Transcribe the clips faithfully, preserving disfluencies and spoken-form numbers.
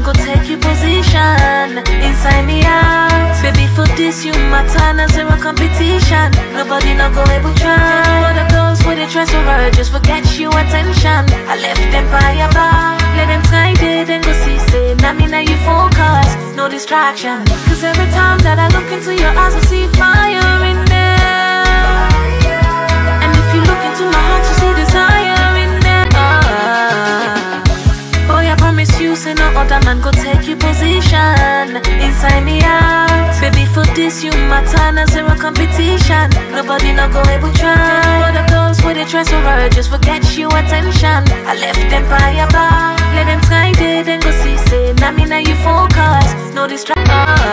go take your position inside me heart. Baby, for this you matter, no zero competition. Nobody no go able try. All the girls with a try so hard, just forget you attention. I left them by your bar. Let them try it and go see, say, now me now you focus, no distraction. Cause every time that I look into your eyes, I see fire in there. And if you look into my heart, you see desire in there. Boy, I promise you, say no other man go take your position inside me heart. Baby, for this you matter, no zero competition. Nobody no go able try. All the girls with a try so hard, just forget you attention. I left them by your bar. Let them try it and go see, say, now me now you focus, no distraction.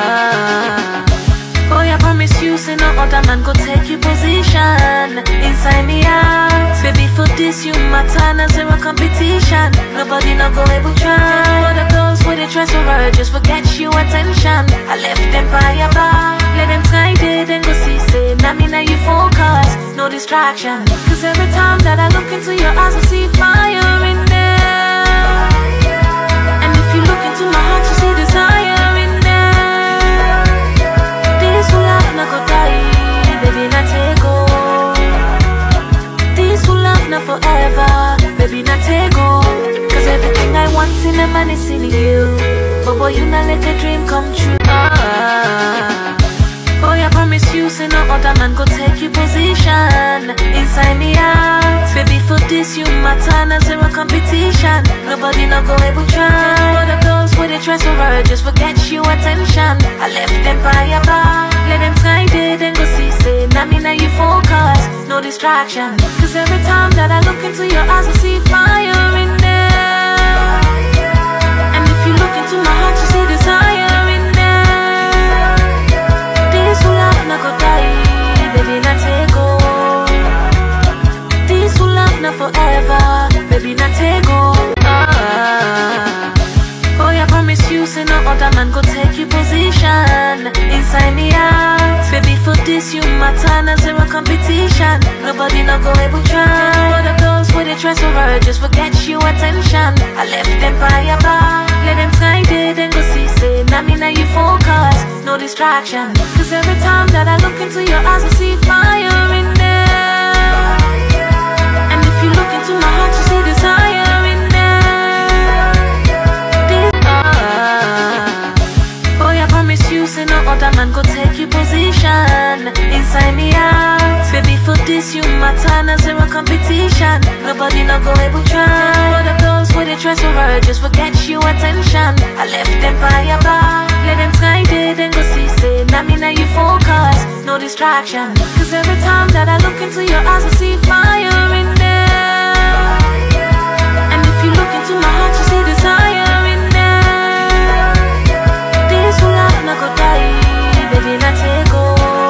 Boy, I promise you, say no other man go take your position inside me heart. Baby, for this you matter, no zero competition. Nobody no go able try. All the girls with a try so hard, just forget you attention. I left them by your bar. Let them try it and go see, say, now me now you focus, no distraction. Cause every time that I look into your eyes, I see fire in there. And if you look into my heart, you see desire in there. This will love not go die, baby, not take go. This will love not forever, baby, not take go. Cause everything I want in a man is in you. But boy, you not let a dream come true. Ah. Boy, I promise you, say no other man go take your position inside me heart. Baby, for this you matter, no zero competition. Nobody no go able try. All the girls with a try so hard, just forget you attention. I left them by your bar. Let them try it and go see, say, now me now you focus, no distraction. Cause every time that I look into your eyes, I see fire in there. And if you look into my heart, you see desire in there. This will love not go die, baby, not take go. This will love not forever, baby, not take go. Ah. Boy, I promise you, say no other man go take your position inside me heart. Baby, for this you matter, no zero competition. Nobody no go able try. All the girls with a try so hard, just forget you attention. I left them by your bar. Let them try it and go see, say, now me now you focus, no distraction. Cause every time that I look into your eyes, I see fire in there. And if you look into my heart, you see desire in there. This, ah. Boy, I promise you, say no other man go take your position inside me heart. Baby, for this you matter, no zero competition. Nobody no go able try. All the girls with a try so hard, just forget you attention. I left them by your bar. Let them try it and go see, say, now me now you focus, no distraction. Cause every time that I look into your eyes, I see fire in there. And if you look into my heart, you see desire in there. This will love not go die, baby, not take go.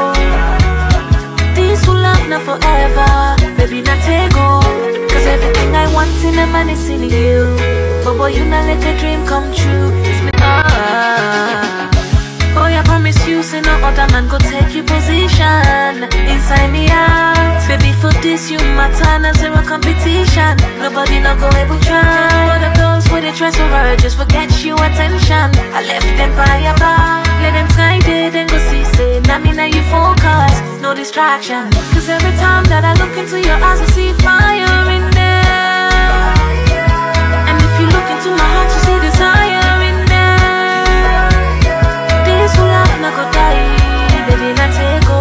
This will love not forever, baby, not take go. Cause everything I want in a man is in you. But boy, you not let a dream come true. It's me, ah. Boy, I promise you, say no other man go take your position inside me heart. Baby, for this you matter, no zero competition. Nobody no go able try. All the girls with a try so hard, just forget you attention. I left them by your bar. Let them try it and go see, say, now me now you focus, no distraction. Cause every time that I look into your eyes, I see fire in there. And if you look into my heart, you see desire in there. This will love not go die, baby, not take go.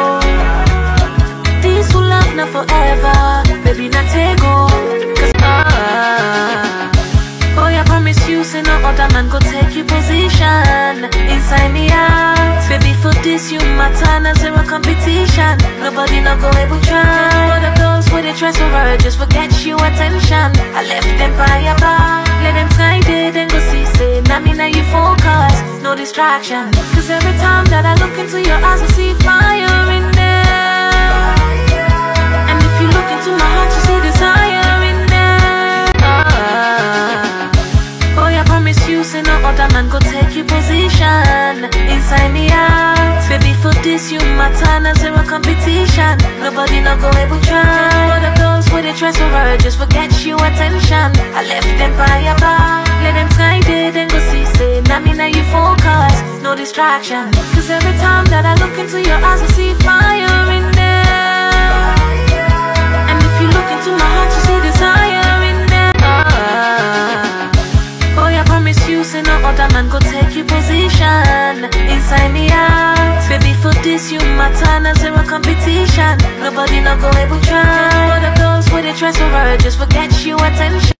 This will love not forever, baby, not take go. Cause ah. Boy, I promise you, say no other man go take your position inside me heart. Baby, for this you matter, no zero competition. Nobody no go able try. All the girls with a try so hard, just just forget you attention. I left them by your bar. Let them try it and go see, say, now me now you focus, no distraction. Cause every time that I look into your eyes, I see fire in there. And if you look into my heart, you see desire in there. Ah. Boy, I promise you, say no other man go take your position inside me heart. Baby, for this you matter, no zero competition. Nobody no go able try. All the girls with a try so hard, just forget you attention. I left them by your bar. Let them try it and go see, say, I mean that you focus, no distraction. Cause every time that I look into your eyes, I see fire in there. And if you look into my heart, you see desire in there. Oh, I promise you, say no other man go take your position inside me out. Baby, for this you matter, no zero competition. Nobody not go able try. All the girls with the dress over, just forget you attention.